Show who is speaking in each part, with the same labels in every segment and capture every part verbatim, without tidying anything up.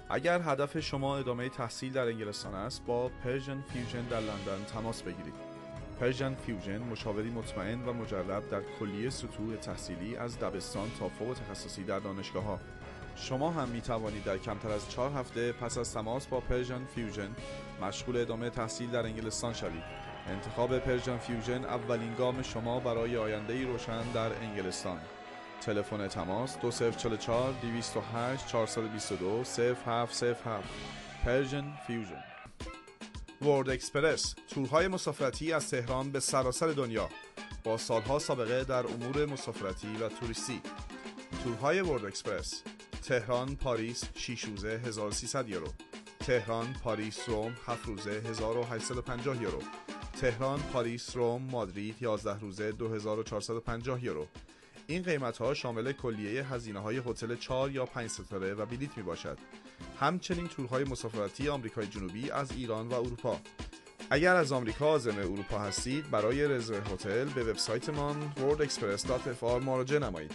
Speaker 1: اگر هدف شما ادامه تحصیل در انگلستان است، با پرژن فیوژن در لندن تماس بگیرید. پرژن فیوژن مشاوری مطمئن و مجرب در کلیه سطوح تحصیلی از دبستان تا فوق تخصصی در دانشگاه‌ها. شما هم می توانید در کمتر از چهار هفته پس از تماس با پرژن فیوژن مشغول ادامه تحصیل در انگلستان شوید. انتخاب پرژن فیوژن اولین گام شما برای آینده‌ای روشن در انگلستان. تلفن تماس دو صفر چهار چهار دویست و هشت چهارصد و بیست و دو صفر هفت صفر هفت. پرژن فیوژن. ورد اکسپرس، تورهای مسافرتی از تهران به سراسر دنیا با سالها سابقه در امور مسافرتی و توریستی. تورهای ورد اکسپرس: تهران پاریس شش روزه هزار و سیصد یورو، تهران پاریس روم هفت روزه هزار و هشتصد و پنجاه یورو، تهران پاریس روم مادرید یازده روزه دو هزار و چهارصد و پنجاه یورو. این قیمت ها شامل کلیه هزینه های هتل چهار یا پنج ستاره و بلیط می باشد. همچنین تورهای مسافرتی آمریکای جنوبی از ایران و اروپا. اگر از آمریکا عازم اروپا هستید، برای رزرو هتل به وبسایتمان ورد اکسپرس دات اف آر مراجعه نمایید.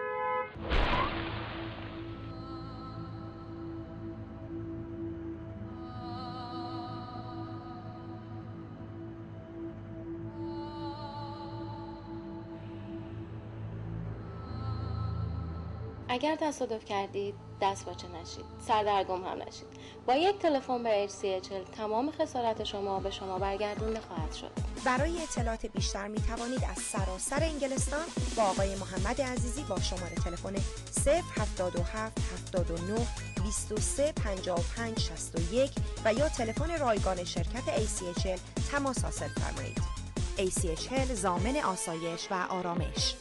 Speaker 2: اگر تصادف کردید دست باچه نشید، سردرگم هم نشید. با یک تلفن به اچ سی اچ ال تمام خسارت شما به شما برگردونده خواهد شد.
Speaker 3: برای اطلاعات بیشتر می توانید از سراسر انگلستان با آقای محمد عزیزی با شماره تلفن صفر هفتاد و هفت هفتاد و نه بیست و سه پنجاه و پنج شصت و یک و یا تلفن رایگان شرکت ای سی اچ ال تماس حاصل فرمایید. ای سی اچ ال ضامن آسایش و آرامش.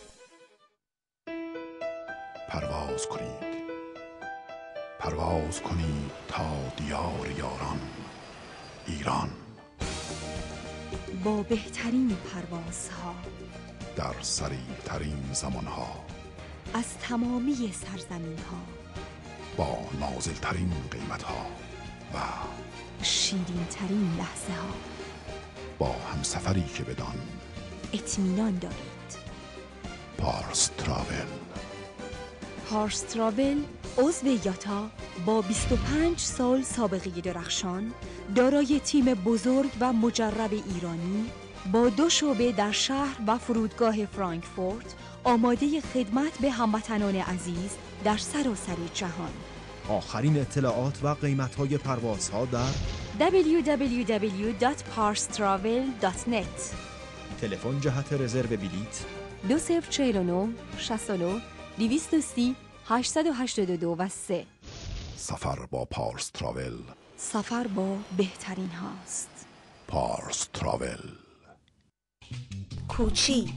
Speaker 4: پرواز کنید پرواز کنید تا دیار یاران ایران،
Speaker 5: با بهترین پروازها
Speaker 4: در سریع ترین زمانها،
Speaker 5: از تمامی سرزمین ها،
Speaker 4: با نازل ترین قیمت ها و
Speaker 5: شیرین ترین لحظه ها،
Speaker 4: با همسفری که بدان
Speaker 5: اطمینان دارید.
Speaker 4: پارس تراول.
Speaker 5: پارس تراول عضو یاتا با بیست و پنج سال سابقه درخشان، دارای تیم بزرگ و مجرب ایرانی با دو شعبه در شهر و فرودگاه فرانکفورت، آماده خدمت به هموطنان عزیز در سراسر جهان.
Speaker 6: آخرین اطلاعات و قیمت‌های پروازها در
Speaker 5: دبلیو دبلیو دبلیو دات پارس تراول دات نت.
Speaker 6: تلفن جهت رزرو بلیط
Speaker 5: دو صفر چهار نه شصت و نه دویست و سی هشتصد و هشتاد و دو و سه.
Speaker 4: سفر با پارس تراول،
Speaker 5: سفر با بهترین هاست.
Speaker 4: پارس تراول.
Speaker 3: کوچی،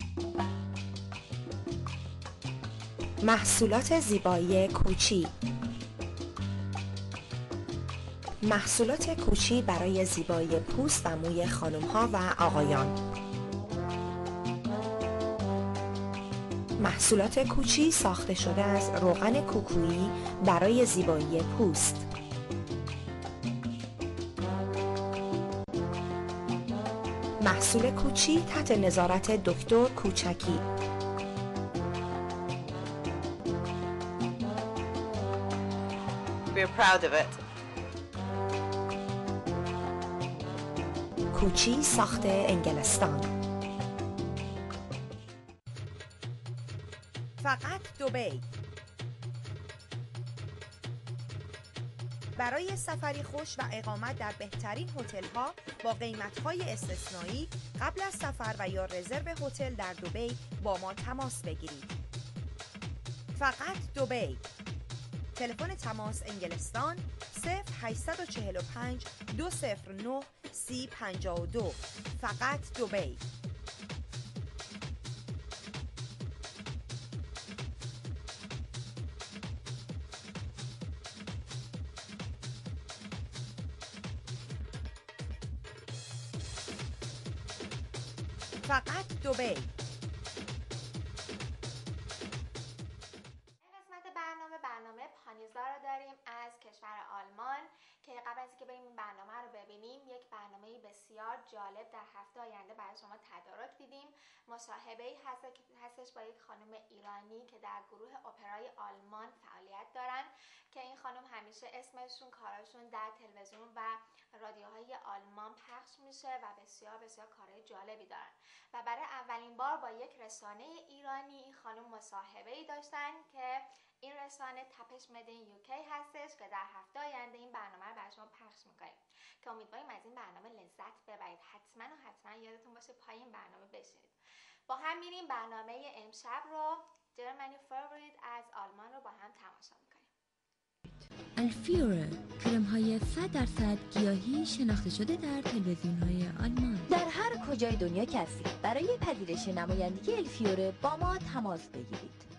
Speaker 3: محصولات زیبایی کوچی. محصولات کوچی برای زیبایی پوست و موی خانم‌ها و آقایان. محصولات کوچی ساخته شده از روغن کوکویی برای زیبایی پوست. محصول کوچی تحت نظارت دکتر کوچکی.
Speaker 7: We're proud of it.
Speaker 3: کوچی ساخته انگلستان. فقط دبی. برای سفری خوش و اقامت در بهترین هتل‌ها با قیمت‌های استثنایی، قبل از سفر و یا رزرو هتل در دبی با ما تماس بگیرید. فقط دبی. تلفن تماس انگلستان صفر هشت چهار پنج دو صفر نه سی پنجاه و دو. فقط دبی. فقط دبی.
Speaker 8: برنامه برنامه پانیزا رو داریم از کشور آلمان که قبل از اینکه بریم این برنامه رو ببینیم، یک برنامه بسیار جالب در هفته آینده برای شما تدارک دیدیم. مصاحبه‌ای هستش با یک خانم ایرانی که در گروه اپرای آلمان فعالیت دارن که این خانم همیشه اسمشون، کاراشون در تلویزیون و رادیوهای آلمان پخش میشه و بسیار بسیار کارهای جالبی دارن و برای اولین بار با یک رسانه ایرانی این خانم مصاحبه‌ای داشتن که این رسانه تپش مدین یوکی هستش که در هفته آینده این برنامه رو برای شما پخش میکنیم که امیدواریم از این برنامه لذت ببرید. حتما و حتما یادتون باشه پای این برنامه بشینید. با هم میریم برنامه امشب رو جرمنی فاوریت از آلمان رو با هم تماشا میکنیم.
Speaker 7: الفیوره، کرم های صد درصد گیاهی شناخته شده در تلویزیون های آلمان.
Speaker 9: در هر کجای دنیا که هستید برای پذیرش نمایندگی الفیوره با ما تماس بگیرید.